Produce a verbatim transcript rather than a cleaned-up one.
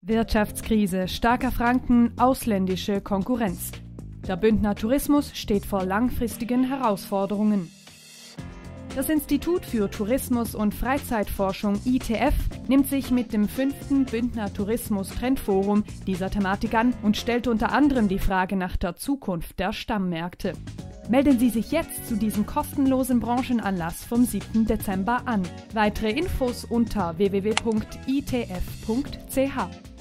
Wirtschaftskrise, starker Franken, ausländische Konkurrenz. Der Bündner Tourismus steht vor langfristigen Herausforderungen. Das Institut für Tourismus- und Freizeitforschung I T F nimmt sich mit dem fünften Bündner Tourismus-Trendforum dieser Thematik an und stellt unter anderem die Frage nach der Zukunft der Stammmärkte. Melden Sie sich jetzt zu diesem kostenlosen Branchenanlass vom siebten Dezember an. Weitere Infos unter w w w punkt i t f punkt c h.